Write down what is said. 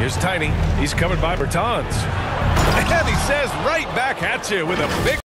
Here's Tiny. He's covered by Bertans. And he says right back at you with a big